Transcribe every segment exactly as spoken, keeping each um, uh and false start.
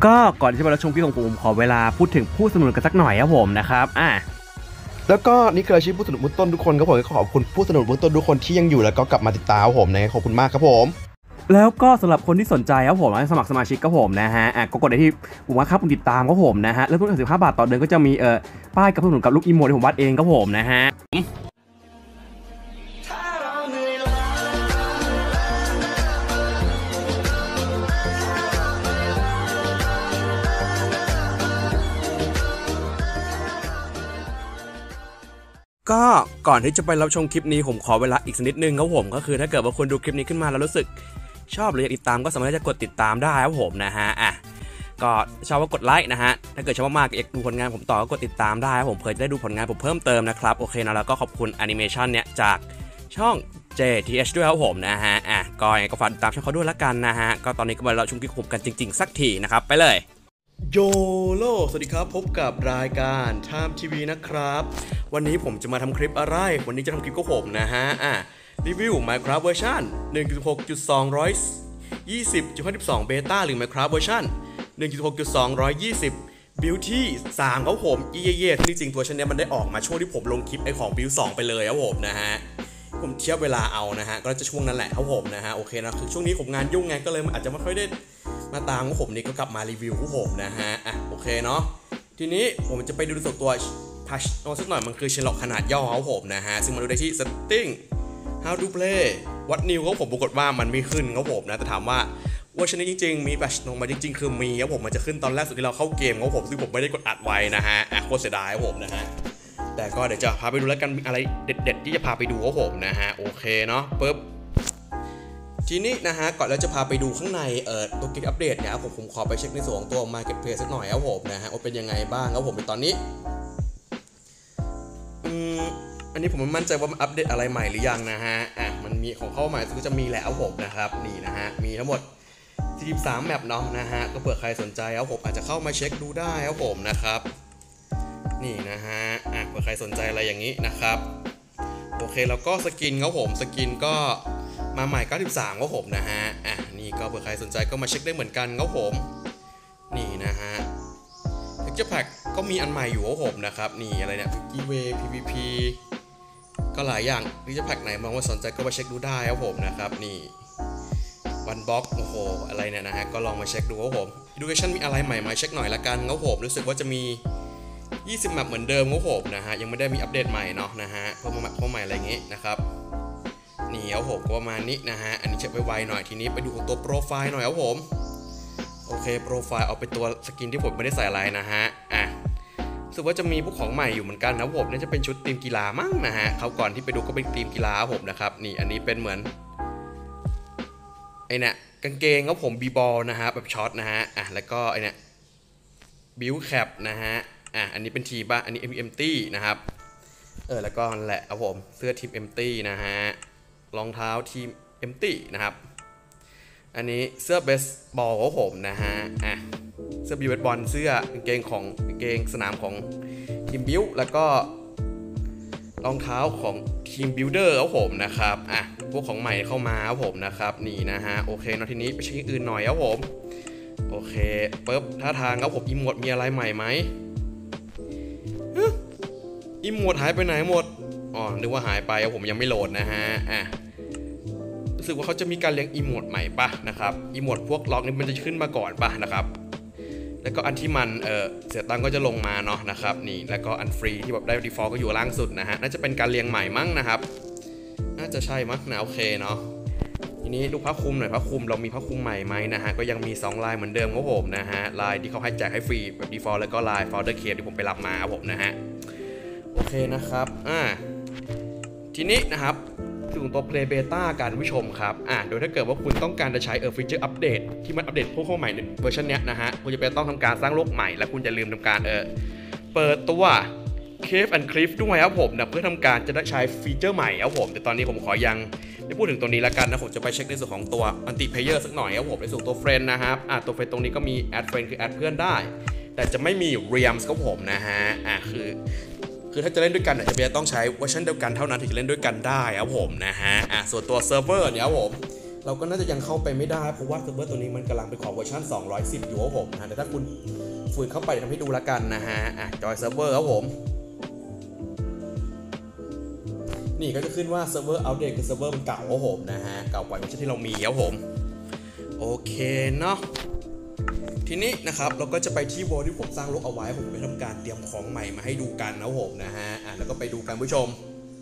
ก็ก่อนที่จะไปรับชมคลิปของผมขอเวลาพูดถึงผู้สนับสนุนกันสักหน่อยครับผมนะครับอ่ะแล้วก็นี่คืออาชีพผู้สนับสนุนเบื้องต้นทุกคนครับผมขอบคุณผู้สนับสนุนเบื้องต้นทุกคนที่ยังอยู่แล้วก็กลับมาติดตามผมนะขอบคุณมากครับผมแล้วก็สำหรับคนที่สนใจครับผมสมัครสมาชิกครับผมนะฮะอ่ะก็กดได้ที่ปุ่มว่าครับปุ่มติดตามครับผมนะฮะแล้วทุกสิบห้าบาทต่อเดือนก็จะมีเอ่อป้ายกับผู้สนับสนุนกับลูกอีโมที่ผมวาดเองครับผมนะฮะก็ก่อนที่จะไปรับชมคลิปนี้ผมขอเวลาอีกสักนิดนึงครับผมก็คือถ้าเกิดว่าคุณดูคลิปนี้ขึ้นมาแล้วรู้สึกชอบหรืออยากติดตามก็สามารถจะกดติดตามได้ครับผมนะฮะอ่ะก็ชอบก็กดไลค์นะฮะถ้าเกิดชอบมากๆอยากดูผลงานผมต่อก็กดติดตามได้ครับผมเพื่อจะได้ดูผลงานผมเพิ่มเติมนะครับโอเคนะแล้วก็ขอบคุณแอนิเมชันเนี่ยจากช่อง เจ ที เอช ด้วยครับผมนะฮะอ่ะก็ยังไงก็ฝากติดตามช่องเขาด้วยละกันนะฮะก็ตอนนี้ก็มาเราชมคลิปผมกันจริงๆสักทีนะครับไปเลยโยโลสวัสดีครับพบกับรายการ Time ที วี นะครับวันนี้ผมจะมาทำคลิปอะไรวันนี้จะทำคลิปก็ผมนะฮะอ่ะรีวิว Minecraft เวอร์ชัน หนึ่งจุดหกจุดสองยี่สิบจุดห้าสิบสอง เบต้าหรือ Minecraft เวอร์ชัน หนึ่งจุดหกจุดสองยี่สิบ บิลที่สามครับผมเย่เย่ที่จริงตัวชันนี้มันได้ออกมาช่วงที่ผมลงคลิปไอของบิลสองไปเลยครับผมนะฮะผมเทียบเวลาเอานะฮะก็จะช่วงนั้นแหละครับผมนะฮะโอเคนะคือช่วงนี้ผมงานยุ่งไงก็เลยอาจจะไม่ค่อยได้มาตามของผมนี่ก็กลับมารีวิวของผมนะฮะอ่ะโอเคเนาะทีนี้ผมจะไปดูส่วนตัวทัชโนสักหน่อยมันคือเชนล็อกขนาดย่อของผมนะฮะซึ่งมาดูได้ที่ setting how to play what new ของผมปรากฏว่ามันไม่ขึ้นครับผมนะแต่ถามว่าเวอร์ชันนี้จริงๆมีแพทช์ลงมาจริงๆคือมีครับผมมันจะขึ้นตอนแรกสุดที่เราเข้าเกมครับผมซึ่งผมไม่ได้กดอัดไว้นะฮะอ่ะโคตรเสียดายครับผมนะฮะแต่ก็เดี๋ยวจะพาไปดูแล้วกันมีอะไรเด็ดๆที่จะพาไปดูครับผมนะฮะโอเคเนาะปึ๊บทีนี้นะฮะก่อนเราจะพาไปดูข้างในเอ่อตัวเกมอัปเดตเนี่ยผมผมขอไปเช็คในส่วนของตัว Marketplace สักหน่อยครับผมนะฮะว่าเป็นยังไงบ้างครับผมในตอนนี้อืมอันนี้ผมไม่มั่นใจว่ามันอัปเดตอะไรใหม่หรือยังนะฮะอ่ะมันมีของเข้าใหม่ก็จะมีแล้วผมนะครับนี่นะฮะมีทั้งหมดสี่สิบสามแมปเนาะนะฮะก็เผื่อใครสนใจครับผมอาจจะเข้ามาเช็คดูได้ครับผมนะครับนี่นะฮะอ่ะเผื่อใครสนใจอะไรอย่างนี้นะครับโอเคแล้วก็สกินครับผมสกินก็มาใหม่เก้าสิบสามครับผมนะฮะอ่ะนี่ก็เผื่อใครสนใจก็มาเช็คได้เหมือนกันครับผมนี่นะฮะเท็กเจอร์แพ็คก็มีอันใหม่อยู่ครับผมนะครับนี่อะไรเนี่ยกิเว พี วี พี ก็หลายอย่างเท็กเจอร์แพ็คไหนมองว่าสนใจก็มาเช็คดูได้ครับผมนะครับนี่วันบล็อกโอ้โหอะไรเนี่ยนะฮะก็ลองมาเช็คดูครับผม Education มีอะไรใหม่มาเช็คหน่อยละกันครับผมรู้สึกว่าจะมียี่สิบแมปเหมือนเดิมครับผมนะฮะยังไม่ได้มีอัปเดตใหม่เนาะนะฮะเพิ่มมาแมปเข้าใหม่อะไรอย่างงี้นะครับนี่ครับผมก็ประมาณนี้นะฮะอันนี้เช็คไวๆหน่อยทีนี้ไปดูของตัวโปรไฟล์หน่อยครับผมโอเคโปรไฟล์เอาไปตัวสกินที่ผมไม่ได้ใส่อะไรนะฮะอ่ะรู้สึกว่าจะมีพวกของใหม่อยู่เหมือนกันนะผมน่าจะเป็นชุดทีมกีฬามั้งนะฮะเขาก่อนที่ไปดูก็เป็นทีมกีฬาผมนะครับนี่อันนี้เป็นเหมือนไอเนี่ยกางเกงครับผมบีบอลนะฮะแบบช็อตนะฮะอ่ะแล้วก็ไอเนี่ยบิวแคปนะฮะอ่ะอันนี้เป็นทีบ้าอันนี้ เอ็ม ตี้ นะครับเออแล้วก็นั่นแหละครับผมเสื้อทีม เอ็ม ตี้ นะฮะรองเท้าทีม เอ็ม ตี้ นะครับอันนี้เสื้อเบสบอลของผมนะฮะอ่ะเสื้อบิวเบสบอลเสื้อกางเกงของกางเกงสนามของทีมบิวแล้วก็รองเท้าของทีมบิลเดอร์ของผมนะครับอ่ะพวกของใหม่เข้ามาครับผมนะครับนี่นะฮะโอเคเนาะทีนี้ไปเช็คอื่นหน่อยครับผมโอเคปึ๊บท่าทางครับผมอีโมดมีอะไรใหม่ไหมอีโมดหายไปไหนหมดอ๋อนึกว่าหายไปครับผมยังไม่โหลดนะฮะอ่ะรู้สึกว่าเขาจะมีการเลี้ยงอีโมดใหม่ป่ะนะครับอีโมดพวกล็อกนี่มันจะขึ้นมาก่อนป่ะนะครับแล้วก็อันที่มันเออเสียตังก็จะลงมาเนาะนะครับนี่แล้วก็อันฟรีที่แบบได้ default ก็อยู่ล่างสุดนะฮะน่าจะเป็นการเรียงใหม่มั้งนะครับน่าจะใช่มั้งนะโอเคเนาะทีนี้ดูผ้าคลุมหน่อยผ้าคลุมเรามีผ้าคลุมใหม่ไหมนะฮะก็ยังมีสองลายเหมือนเดิมครับผมนะฮะลายที่เขาให้แจกให้ฟรีแบบ default แล้วก็ลาย founder case ที่ผมไปรับมาครับผมนะฮะโอเคนะครับอ่าทีนี้นะครับถึงตัว Play Beta การผู้ชมครับอ่ะโดยถ้าเกิดว่าคุณต้องการจะใช้เออฟีเจอร์อัปเดตที่มันอัปเดตพวกเข้าใหม่ในเวอร์ชันเนี้ยนะฮะคุณจะเป็นต้องทำการสร้างโลกใหม่และคุณจะลืมทำการเออเปิดตัว Cave and Cliff ด้วยครับผมนะเพื่อทำการจะได้ใช้ฟีเจอร์ใหม่ครับผมแต่ตอนนี้ผมขอยังไม่พูดถึงตัวนี้ละกันนะผมจะไปเช็คในส่วนของตัว Anti Player สักหน่อยครับผมในส่วนตัว Friend นะครับอ่ะตัว Friend ตรงนี้ก็มี Add Friend คือ Add เพื่อนได้แต่จะไม่มี Realms ครับผมนะฮะอ่ะคือคือถ้าจะเล่นด้วยกันเนี่ยจะต้องใช้เวอร์ชันเดียวกันเท่านั้นถึงจะเล่นด้วยกันได้ครับผมนะฮะอ่ะส่วนตัวเซิร์ฟเวอร์เนี่ยครับผมเราก็น่าจะยังเข้าไปไม่ได้เพราะว่าเซิร์ฟเวอร์ตัวนี้มันกำลังเป็นของเวอร์ชันสองร้อยสิบอยู่ครับผมนะแต่ถ้าคุณฝืนเข้าไปเดี๋ยวทำให้ดูละกันนะฮะอ่ะจอยเซิร์ฟเวอร์ครับผมนี่ก็จะขึ้นว่าเซิร์ฟเวอร์อัปเดตคือเซิร์ฟเวอร์มันเก่าครับผมนะฮะเก่ากว่าเวอร์ชันที่เรามีครับผมโอเคเนาะทีนี้นะครับเราก็จะไปที่โวลที่ผมสร้างโลกเอาไว้ผมไปทำการเตรียมของใหม่มาให้ดูกันนะผมนะฮะอ่ะแล้วก็ไปดูกันผู้ชม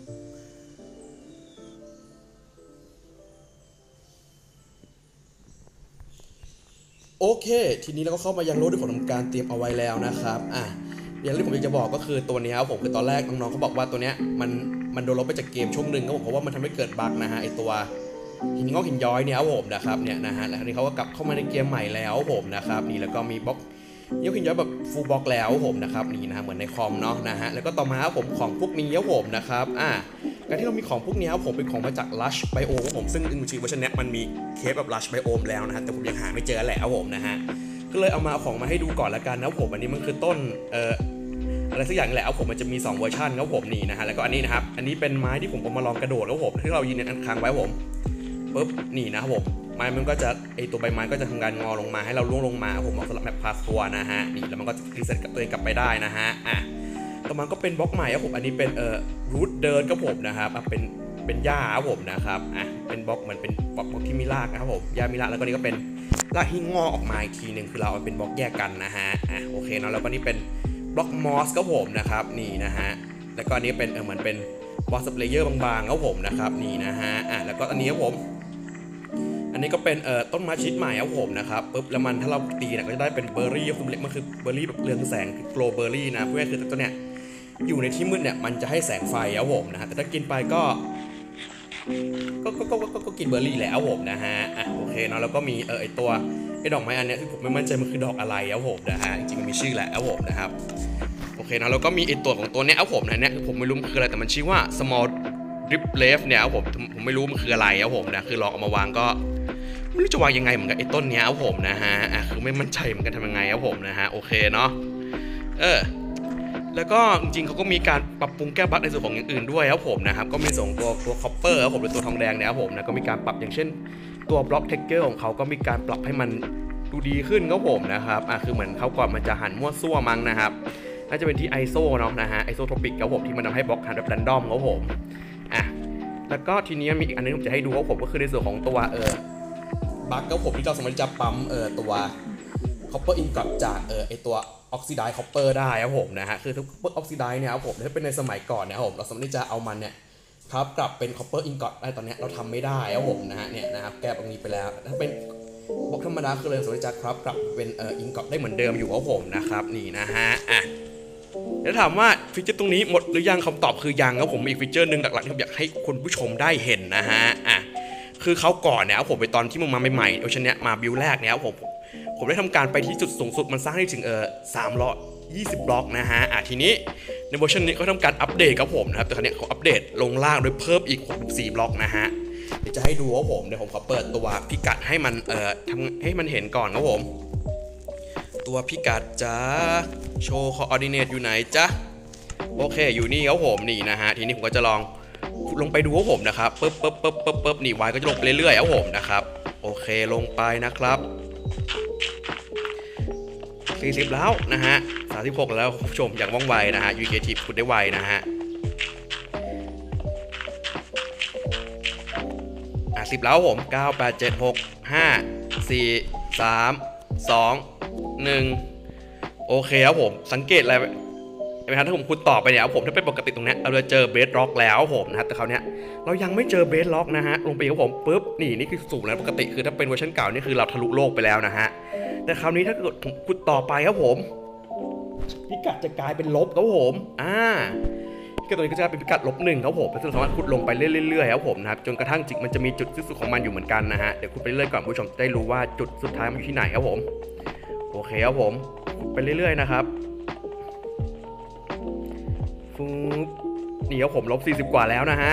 โอเคทีนี้เราก็เข้ามายังโลกที่ผมทำการเตรียมเอาไว้แล้วนะครับอ่ะอย่างที่ผมอยากจะบอกก็คือตัวนี้ครับผมคือตอนแรกน้องๆเขาบอกว่าตัวเนี้ยมันมันโดนลบไปจากเกมช่วงหนึ่งครับผมเพราะว่ามันทำให้เกิดบั๊กนะฮะไอตัวหินงอกหินย้อยเนี่ยครับผมนะครับเนี่ยนะฮะแล้วทีนี้เขาก็กลับเข้ามาในเกมใหม่แล้วผมนะครับนี่แล้วก็มีบล็อกหินงอกหินย้อยแบบฟูลบล็อกแล้วผมนะครับนี่นะเหมือนในคอมเนาะนะฮะแล้วก็ต่อมาครับผมของพวกนี้ครับผมนะครับอ่ะการที่เรามีของพวกนี้ครับผมเป็นของมาจาก Lush Biome ครับผมซึ่งจริงๆเวอร์ชันนี้มันมีเคสแบบ Lush Biome แล้วนะฮะแต่ผมยังหาไม่เจอแหละครับผมนะฮะก็เลยเอามาเอาของมาให้ดูก่อนละกันนะผมอันนี้มันคือต้นเอ่ออะไรสักอย่างแหละครับผมมันจะมีสองเวอร์ชันครับผมนี่นะฮะแล้วก็อันนี้นะครับอันนี้เป็นไม้ที่ผมเอามาลองกระโดดครับผมที่เรายืนอันค้างไว้ผมปุ๊บนี่นะครับผมไม้มันก็จะไอตัวใบไม้ก็จะทำการงอลงมาให้เราล่วงลงมาผมเอาสำหรับแบบพาสตัวนะฮะนี่แล้วมันก็รีเซ็ตกับตัวเองกลับไปได้นะฮะอ่ะต่อมาก็เป็นบล็อกใหม่ครับผมอันนี้เป็นเอ่อรูทเดินครับผมนะครับเป็นเป็นหญ้าครับผมนะครับอ่ะเป็นบล็อกเหมือนเป็นบล็อกที่มีรากนะครับผมหญ้ามีรากแล้วก็นี่ก็เป็นรากที่งอออกมาอีกทีหนึ่งคือเราเอาเป็นบล็อกแยกกันนะฮะอ่ะโอเคเนาะแล้วก็นี่เป็นบล็อกมอสครับผมนะครับนี่นะฮะแล้วก็อันนี้เป็นเออเหมือนเป็นบอสเลเยอร์บางๆครับผมนะครับนี่นะฮะอ่ะแล้วก็อันนี้ครับผมอันนี้ก็เป็นเอ่อต้นไม้ชนิดใหม่ครับผมนะครับปุ๊บแล้วมันถ้าเราตีเนี่ยก็จะได้เป็นเบอร์รี่ครับผมเล็กมันคือเบอร์รี่แบบเรืองแสงคือโกลเบอร์รี่นะเพื่อคือตัวเนี้ยอยู่ในที่มืดเนี่ยมันจะให้แสงไฟครับผมนะฮะแต่ถ้ากินไปก็ก็ก็ก็ก็กินเบอร์รี่แล้วผมนะฮะอ่ะโอเคเนาะแล้วก็มีเออไอตัวไอดอกไม้อันเนี้ยที่ผมไม่มั่นใจมันคือดอกอะไรครับผมนะฮะจริงๆมันมีชื่อแหละครับผมนะครับโอเคนะแล้วก็มีไอตัวของตัวเนี้ยครับผมนะเนี่ยผมไม่รู้มันคืออะไรแต่มันชื่อว่า small drip leaf เนี่ยครับผมผมไม่รู้มันคืออะไรครับผมนะคือลองเอามาวางก็ไม่รู้จะวางยังไงเหมือนกับไอ้ต้นเนี้ยครับผมนะฮะอ่ะคือไม่มั่นใจเหมือนกันทำยังไงครับผมนะฮะโอเคเนาะเออแล้วก็จริงๆเขาก็มีการปรับปรุงแก้บั๊กในส่วนของอย่างอื่นด้วยครับผมนะครับก็มีส่งตัวตัวคอปเปอร์ครับผมหรือตัวทองแดงเนี่ยครับผมนะก็มีการปรับอย่างเช่นตัวบล็อกเทคเกอร์ของเขาก็มีการปรับให้มันดูดีขึ้นครับผมนะครับอ่ะคือเหมือนเขาก่อนมันจะหันมั่วซั่วมั้งนะครับน่าจะเป็นที่ไอโซเนาะนะฮะไอโซโทปิกครับผมที่มันทำให้บล็อกหันแบบแรนดอมครับผมอ่ะแล้วก็ทีนี้มีอีกอันนึงผมจะให้ดูครับผมก็คือในส่วนของตัวเออบั๊กครับผมที่เราสามารถจะปั๊มเออตัวคอปเปอร์อินกับจากเออไอตัวออกซิไดซ์คอปเปอร์ได้ครับผมนะฮะคือถ้าออกซิไดซ์เนี่ยครับผมถ้าเป็นในสมัยก่อนเนี่ยครับผมเราสามารถที่จะเอามันเนี่ยครับกลับเป็นคอปเปอร์อินกับได้ตอนนี้เราทำไม่ได้ครับผมนะฮะเนี่ยนะครับแก้ตรงนี้ไปแล้วถ้าเป็นบล็อกธรรมดาคือเราสามารถจะครับกลับเป็นเอออินกับได้เหมือนเดิมอยู่ครับผมนะครับนี่นะฮะอ่ะแล้วถามว่าฟีเจอร์ตรงนี้หมดหรือยังคำตอบคือยังครับผมมีอีกฟีเจอร์หนึ่งหลักๆที่ผมอยากให้คุณผู้ชมได้เห็นนะฮะอ่ะคือเขาก่อนเนี่ยครับผมไปตอนที่มึงมาใหม่ๆโอชันเนี้ยมาบิลแรกเนี่ยครับผมผมได้ทำการไปที่จุดสูงสุดมันสร้างได้ถึงเออสามร้อยยี่สิบบล็อกนะฮะอ่ะทีนี้ในเวอร์ชันนี้เขาทำการอัปเดตครับผมนะครับแต่ครั้งนี้เขาอัปเดตลงล่างโดยเพิ่มอีกหกสิบสี่บล็อกนะฮะเดี๋ยวจะให้ดูครับผมเดี๋ยวผมขอเปิดตัวพิกัดให้มันเอ่อทำให้มันเห็นก่อนครับผมตัวพิกัดจะโชว์คออร์ดิเนตอยู่ไหนจ๊ะโอเคอยู่นี่ครับผมนี่นะฮะทีนี้ผมก็จะลองลงไปดูครับผมนะครับปึ๊บปึ๊บปึ๊บปึ๊บปึ๊บนี่วายก็จะลงไปเรื่อยๆครับผมนะครับโอเคลงไปนะครับสี่สิบแล้วนะฮะสามสิบหกแล้วคุณผู้ชมอย่างว่องไวนะฮะยูเกทีพูดได้ไวนะฮะอ่ะสิบแล้วผมเก้า แปด เจ็ด หก ห้า สี่ สาม สอง หนึ่งโอเคครับผมสังเกตอะไรไหมครับถ้าผมพูดต่อไปเนี่ยผมถ้าเป็นปกติตรงนี้เราจะเจอเบสล็อกแล้วผมนะแต่คราวเนี้ยเรายังไม่เจอเบสล็อกนะฮะลงไปครับผมปุ๊บนี่นี่คือสูงแล้วปกติคือถ้าเป็นเวอร์ชันเก่านี่คือเราทะลุโลกไปแล้วนะฮะแต่คราวนี้ถ้าเกิดผมขุดต่อไปครับผมพิกัดจะกลายเป็นลบครับผมอ่าก็ตัวนี้ก็จะเป็นพิกัดลบหนึ่งครับผมซึ่งสามารถขุดลงไปเรื่อยๆครับผมนะครับจนกระทั่งจิกมันจะมีจุดสิ้นสุดของมันอยู่เหมือนกันนะฮะเดี๋ยวขุดไปเรื่อยก่อนผู้ชมได้รู้ว่าจุดสุดท้ายมันอยู่ที่ไหนครับผมโอเคครับผมขุดไปเรื่อยๆนะครับฟูนี่ครับผมลบสี่สิบกว่าแล้วนะฮะ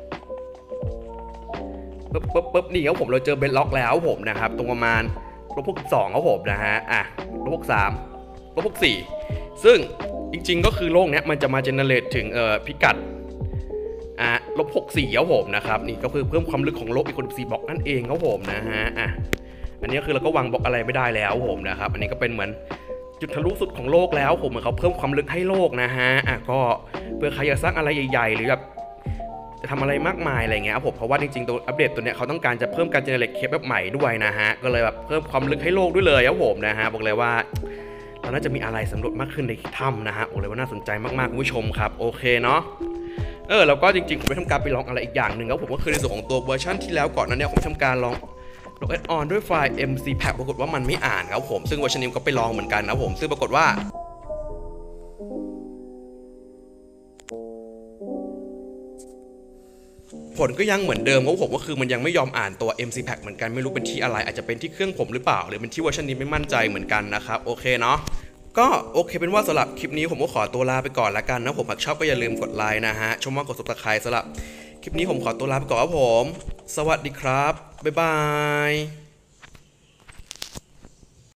ปึ๊บปึ๊บปึ๊บนี่ครับผมเราเจอเบสล็อกแล้วผมนะครับตรงประมาณลบหกสิบสองครับผมนะฮะอ่ะลบหกสามลบหกสี่ซึ่งจริงๆก็คือโลกเนี้ยมันจะมาเจเนเรตถึงเอ่อพิกัดอ่ะลบหกสิบสี่ครับผมนะครับนี่ก็คือเพิ่มความลึกของโลกอีกหกสิบสี่บล็อกนั่นเองครับผมนะฮะอ่ะอันนี้คือเราก็วางบล็อกอะไรไม่ได้แล้วผมนะครับอันนี้ก็เป็นเหมือนจุดทะลุสุดของโลกแล้วผมเหมือนเขาเพิ่มความลึกให้โลกนะฮะอ่ะก็เพื่อใครอยากสร้างอะไรใหญ่ๆหรือแบบจะทำอะไรมากมายอะไรเงี้ยครับผมเพราะว่าจริงๆตัวอัปเดตตัวเนี้ยเขาต้องการจะเพิ่มการเจเนเรตเคปแบบใหม่ด้วยนะฮะก็เลยแบบเพิ่มความลึกให้โลกด้วยเลยครับผมนะฮะบอกเลยว่าเราน่าจะมีอะไรสำรวจมากขึ้นในถ้ำนะฮะบอกเลยว่าน่าสนใจมากๆคุณผู้ชมครับโอเคเนาะเออแล้วก็จริงๆผมไปทำการไปลองอะไรอีกอย่างหนึ่งครับผมก็คือในส่วนของตัวเวอร์ชันที่แล้วก่อนนั้นเนี่ยผมทำการลองลงแอดออนด้วยไฟล์ เอ็ม ซี Pack ปรากฏว่ามันไม่อ่านครับผมซึ่งเวอร์ชันนี้ก็ไปลองเหมือนกันนะผมซึ่งปรากฏว่าผลก็ยังเหมือนเดิมครับผมก็คือมันยังไม่ยอมอ่านตัว เอ็ม ซี Pack เหมือนกันไม่รู้เป็นที่อะไรอาจจะเป็นที่เครื่องผมหรือเปล่าหรือเป็นที่เวอร์ชันนี้ไม่มั่นใจเหมือนกันนะครับโอเคเนาะก็โอเคเป็นว่าสำหรับคลิปนี้ผมก็ขอตัวลาไปก่อนละกันนะผมหากชอบก็อย่าลืมกดไลค์นะฮะชมว่ากด ซับสไครบ์ สำหรับคลิปนี้ผมขอตัวลาไปก่อนครับผมสวัสดีครับบ๊ายบาย